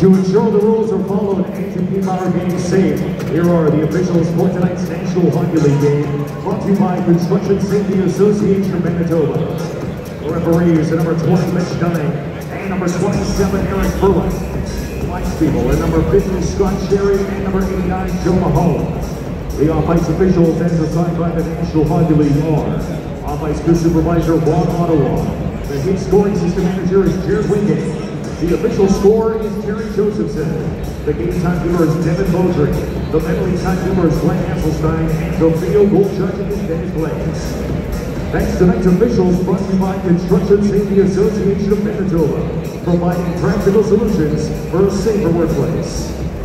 To ensure the rules are followed and to keep our game safe, here are the officials for tonight's National Hockey League game, brought to you by Construction Safety Association of Manitoba. The referees are number 20, Mitch Dunning, and number 27, Eric Burley. Lights people are number 50, Scott Sherry, and number 89, Joe Mahone. The off-ice officials as assigned by the National Hockey League are off-ice crew supervisor Ron Ottawa. The heat scoring system manager is Jared Wingate. The official scorer is Terry Josephson. The game timekeeper is Devin Beaudry. The penalty timekeeper is Glenn Hasselstein. And the video goal judging is Dennis Blaze. Thanks to tonight's officials brought to you by Construction Safety Association of Manitoba, providing practical solutions for a safer workplace.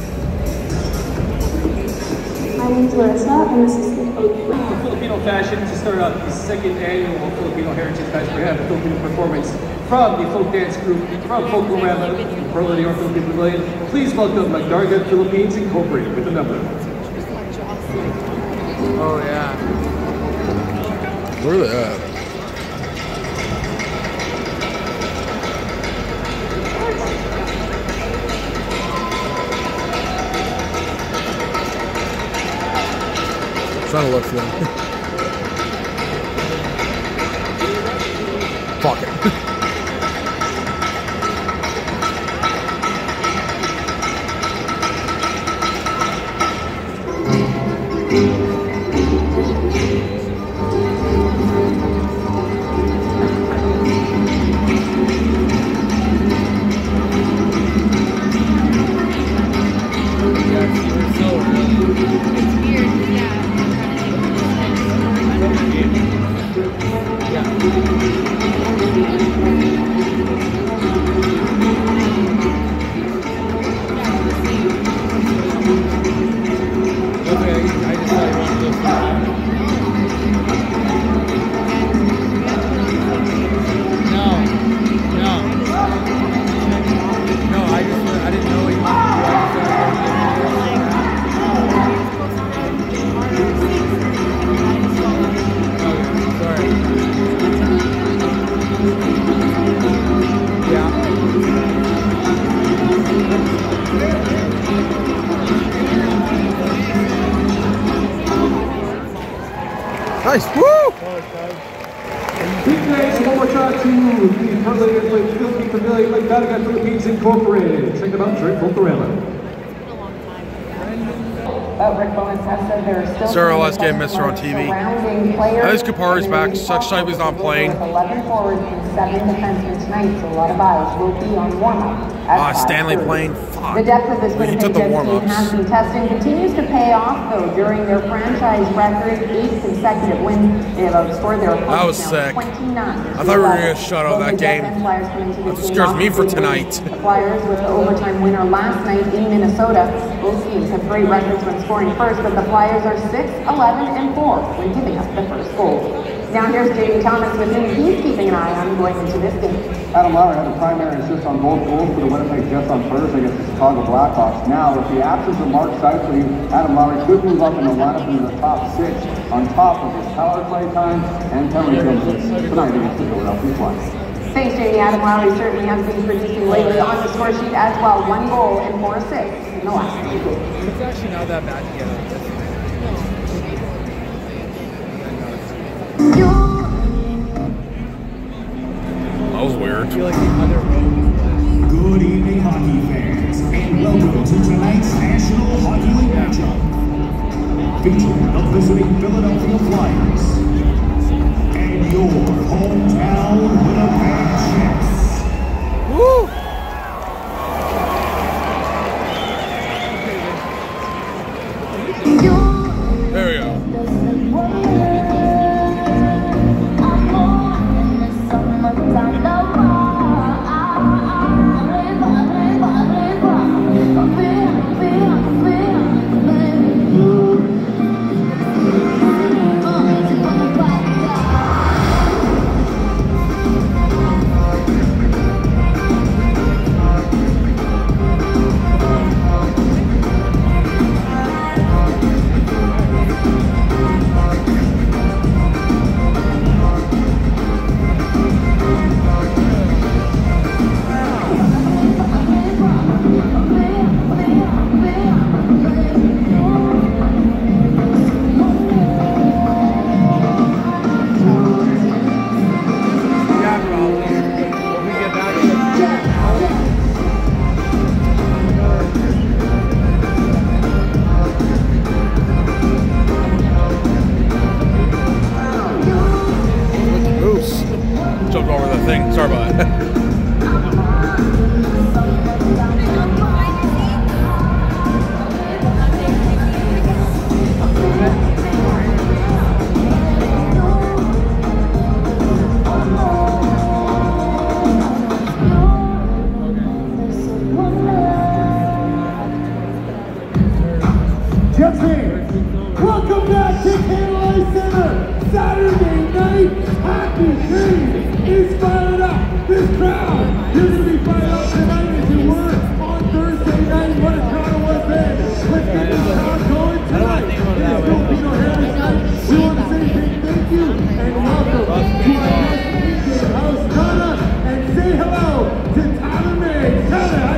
My name is Larissa. I'm assistant coach. Filipino fashion to start out the second annual Filipino Heritage Fest. We have a Filipino performance from the folk dance group from Folklorama in Berlin, New York, Philippine Pavilion. Please welcome Magarga Philippines Incorporated with a number. Oh yeah. Where are they at? Trying to look for them. Fuck it. Nice, woo! Big thanks one more time to the Philippine Pavilion, Magarga Philippines Incorporated. Check them out, drink Folklorama. Sarah, last game missed her on TV. Nice Kapari's back. Such type is not playing. 11 forwards and 7 defensemen tonight, so a lot of eyes will be on warm-up. Stanley playing. Fuck. The depth of this Winnipeg Jets team has been tested and continues to pay off, though, during their franchise record 8 consecutive wins. They have outscored their opponents. That was sick. 29. I thought we were going to shut out that game. That scares me for tonight. The Flyers with the overtime winner last night in Minnesota. Both teams have great records when scoring first, but the Flyers are 6-11-4 when giving up the first goal. Now here's Jamie Thomas with whom he's keeping an eye on going into this game. Adam Lowry had the primary assist on both goals for the Winnipeg Jets on Thursday against the Chicago Blackhawks. Now, with the absence of Mark Scheifele, Adam Lowry could move up in the lineup into the top 6 on top of his power play time and penalty kills tonight against the Philadelphia Flyers. Thanks, Jamie. Adam Lowry certainly has been producing lately on the score sheet as well. 1 goal and 4 assists in the last 2 games. It's actually not that bad to get out. That was weird. I feel like the other Good evening, hockey fans, and welcome to tonight's National Hockey League matchup. Featuring the visiting Philadelphia Flyers and your hometown Winnipeg Jets. Woo! There we go.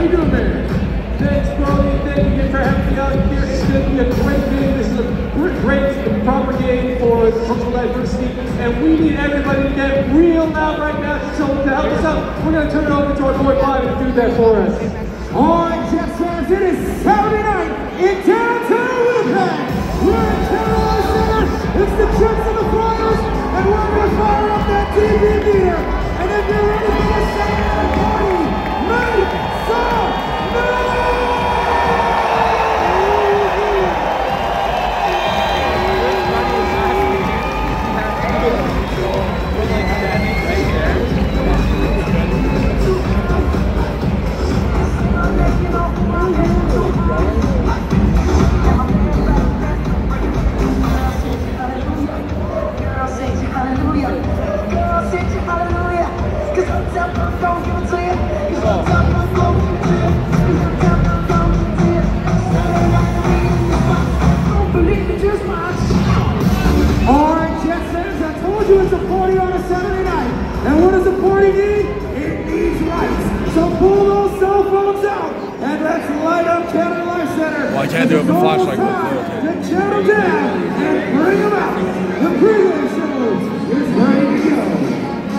you doing, man? Thanks, Brody. Thank you again for having me out here. It's going to be a great game. This is a great, proper game for cultural diversity. And we need everybody to get real loud right now. So to help us out, we're going to turn it over to our boy Bobby to do that for us. All right, Jets fans, it is Saturday night in downtown Winnipeg. We're in Caroline Center. It's the Jets and the Flyers, and we're going to fire up that TV meter. And if you're ready for the Saturday night party, make some noise! Alright, Jets fans, I told you it's a party on a Saturday night. And what does a party need? It needs lights. So pull those cell phones out and let's light up Canada Life Center. Well, I can't do it with a flashlight. To channel down and bring them out. The pregame show is ready to go.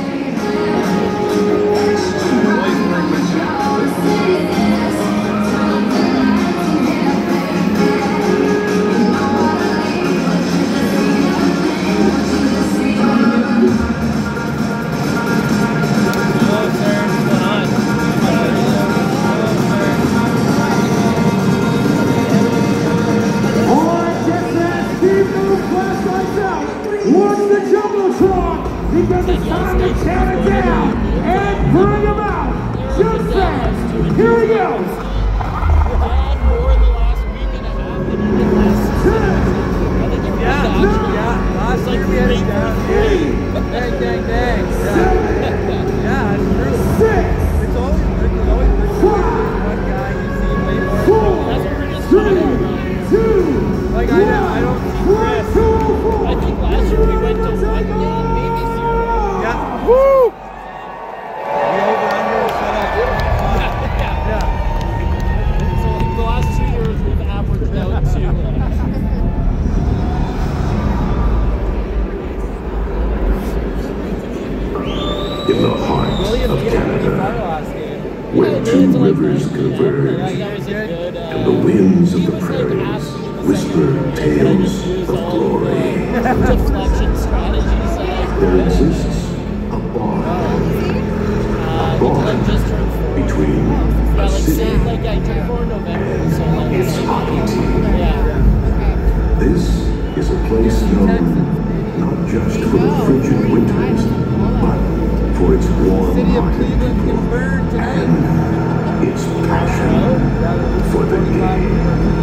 Because it's time to count it down and bring them out. Just fast. Here he goes. More in the last week and a half than in the last season. Yeah. Last year we had it down. Dang. Yeah, it's true. 6. It's always one guy you see way more. 4, 3, 2, like I don't see Chris. I think last year we went to 1 game, maybe 0. Yeah. Woo! We over under shut up. Yeah. So the last 2 years we've averaged out 2. In the heart of Canada, where 2 rivers converge, and the winds of the prairies whisper tales of glory, Deflection strategies. there exists a bond between a city and its hockey team. This is a place known not just for the frigid winters, but for its warm-hearted people and its passion for the game.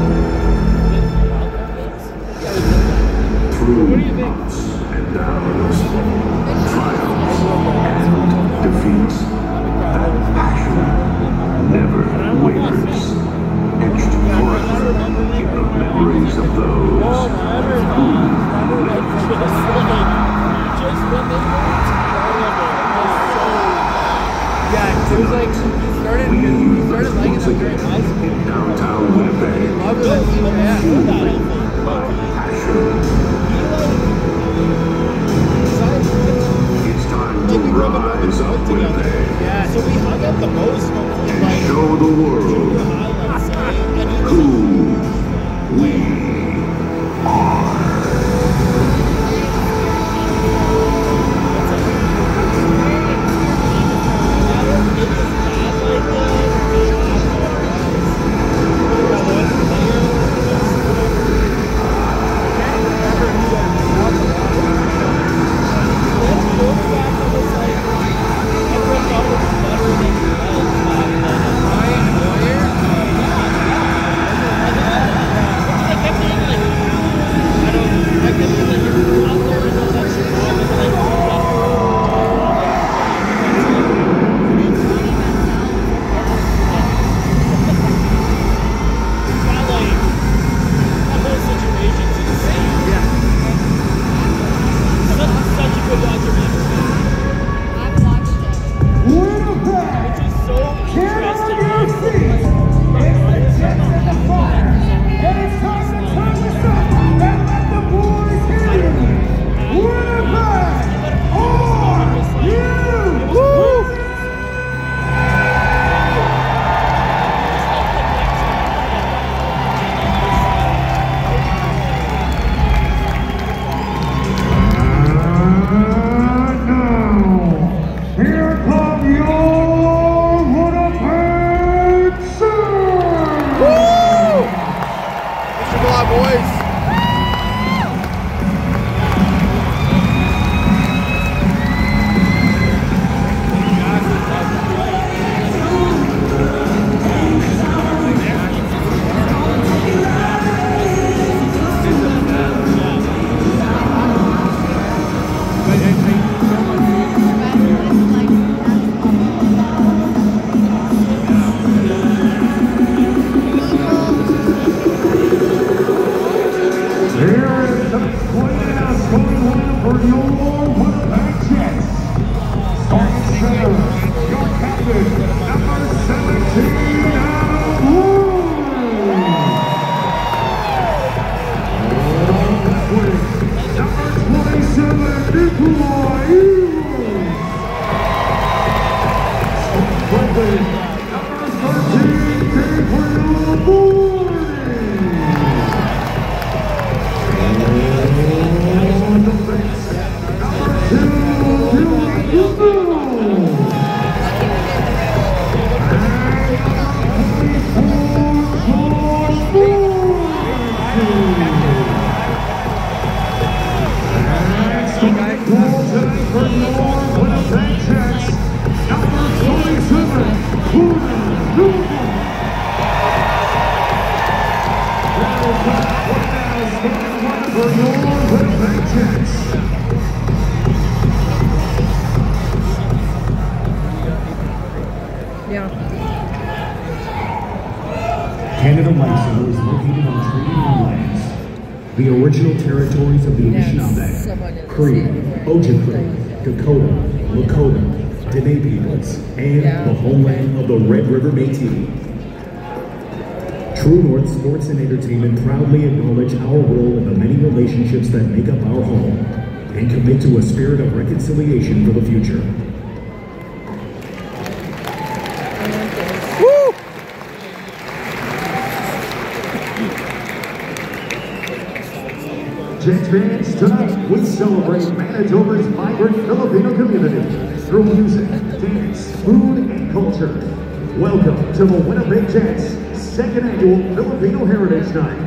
Through ups and downs, triumphs and defeats, that passion never wavers, etched forever in the memories of those who lived. Yeah, it was like he started liking it during high school. In downtown Winnipeg, Loved it. Yeah. fueled by passion. It's time to rise up Winnipeg. Yeah. So we hung out the most. And show the world who we are. Canada Lifestyle is located on treaty lands, the original territories of the Anishinaabe, Cree, Ojibwe, Dakota, Lakota, Dene peoples, and the homeland of the Red River Métis. True North Sports and Entertainment proudly acknowledge our role in the many relationships that make up our home and commit to a spirit of reconciliation for the future. Jets fans, tonight we celebrate Manitoba's vibrant Filipino community through music, dance, food, and culture. Welcome to the Winnipeg Jets' second annual Filipino Heritage Night.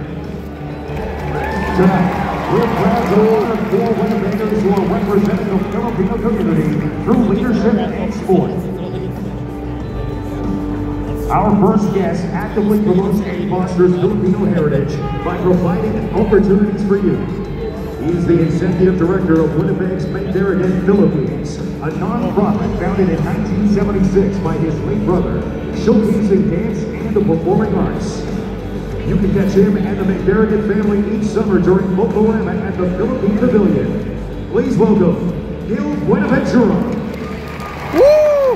Tonight, we're proud to honor 4 Winnipeggers who are representing the Filipino community through leadership and sport. Our first guest actively promotes and fosters Filipino heritage by providing opportunities for youth. He is the Executive Director of Winnipeg's Pregame Philippines, a non-profit founded in 1976 by his late brother, showcasing dance and the performing arts. You can catch him and the McDerrigan family each summer during Pregame at the Philippine Pavilion. Please welcome Gil Buenaventura. Woo!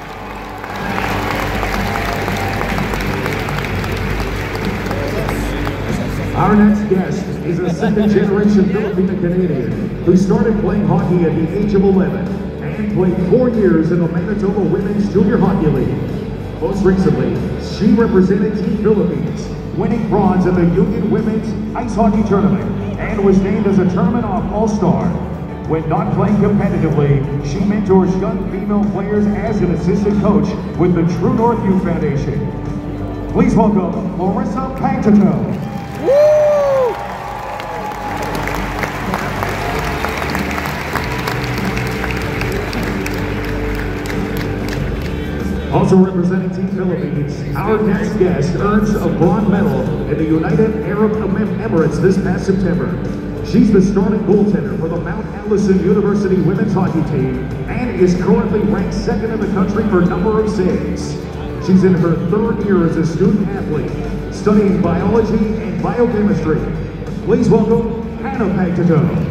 Our next guest is a second-generation Filipino Canadian who started playing hockey at the age of 11 and played 4 years in the Manitoba Women's Junior Hockey League. Most recently, she represented Team Philippines, winning bronze at the Union Women's Ice Hockey Tournament and was named as a Tournament All-Star. When not playing competitively, she mentors young female players as an assistant coach with the True North Youth Foundation. Please welcome Larissa Pagtato. Also representing Team Philippines, our next guest earns a bronze medal in the United Arab Emirates this past September. She's the starting goaltender for the Mount Allison University women's hockey team and is currently ranked 2nd in the country for number of saves. She's in her 3rd year as a student athlete, studying biology and biochemistry. Please welcome Hannah Pagtato.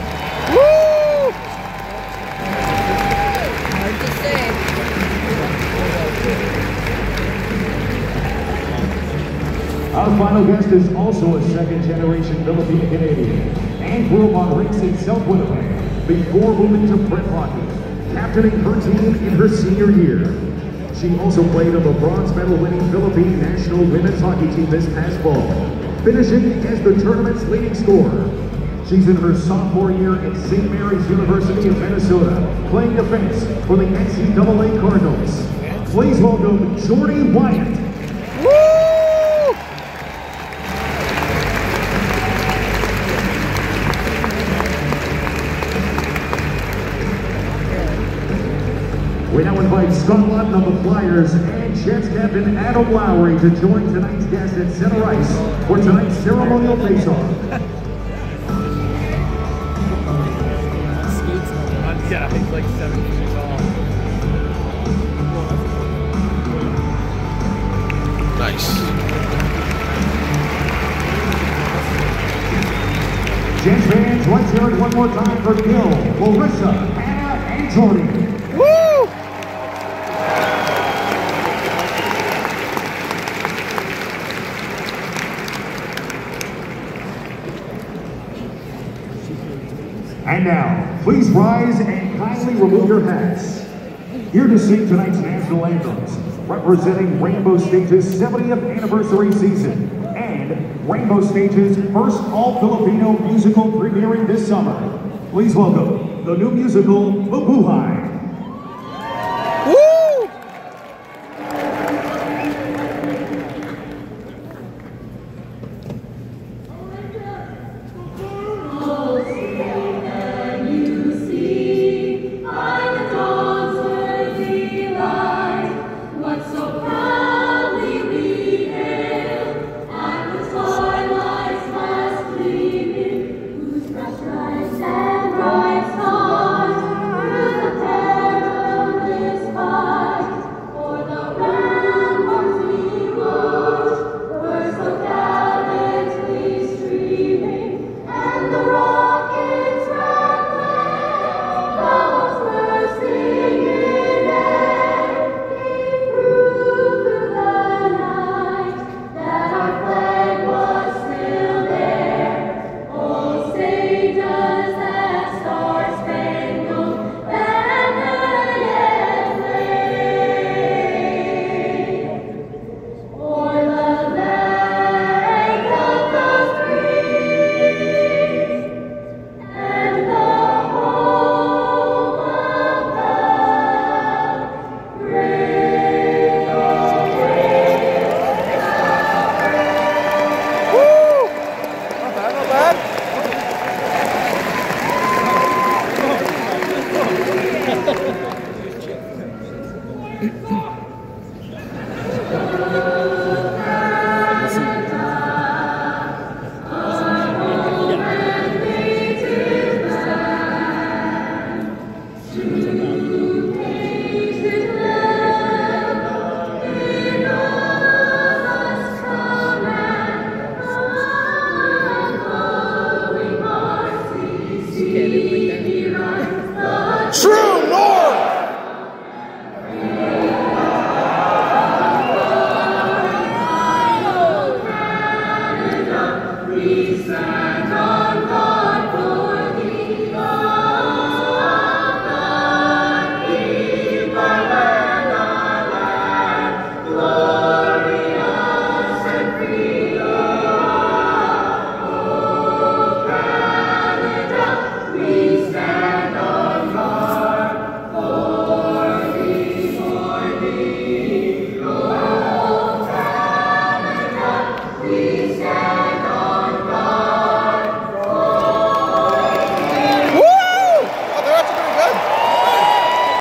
Our final guest is also a second-generation Filipino Canadian and grew up on rinks in South Winnipeg before moving to prep hockey, captaining her team in her senior year. She also played on the bronze medal-winning Philippine national women's hockey team this past fall, finishing as the tournament's leading scorer. She's in her sophomore year at St. Mary's University of Minnesota, playing defense for the NCAA Cardinals. Please welcome Jordy Wyatt. We now invite Scott Lawton of the Flyers and Jets captain Adam Lowry to join tonight's guest at center ice for tonight's ceremonial face-off. Yeah, he's like 7 feet tall. Nice. Jets fans, let's hear it one more time for Gil, Larissa, Hannah, and Jordy. Woo! And now, please rise and kindly remove your hats. Here to sing tonight's national anthems, representing Rainbow Stage's 70th anniversary season and Rainbow Stage's first all-Filipino musical premiering this summer. Please welcome the new musical, Mabuhay.